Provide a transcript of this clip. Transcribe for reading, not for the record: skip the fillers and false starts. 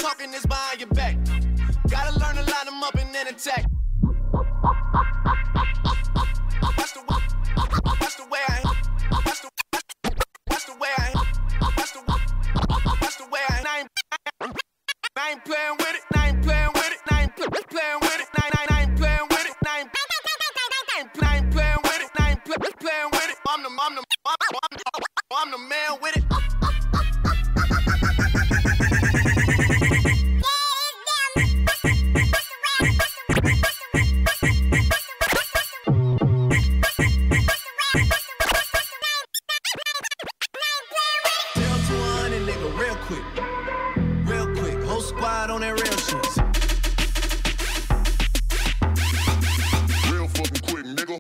talking this behind your back. Gotta learn to line them up and then attack.